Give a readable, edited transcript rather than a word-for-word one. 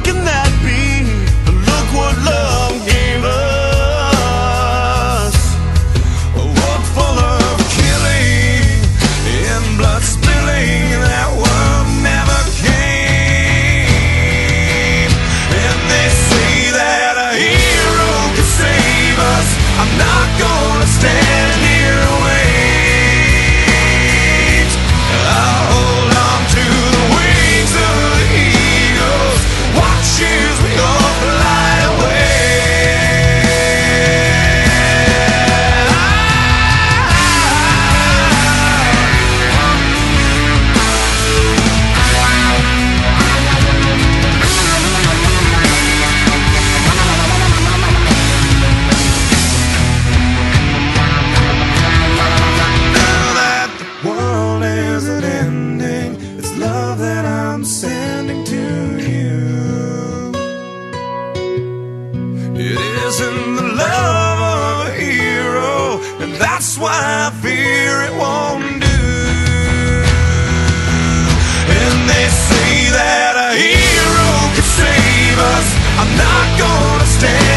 can that be? Look what love gave us. A world full of killing and blood spilling. That world never came. And they say that a hero can save us. I'm not gonna stand here and wait. I'll hold on to the wings of the eagles. Watch as we all fly away. Now that the world isn't ending, it's love that I'm sending to you. It isn't the love of a hero, and that's why I fear it won't do. And they say that a hero can save us. I'm not gonna stand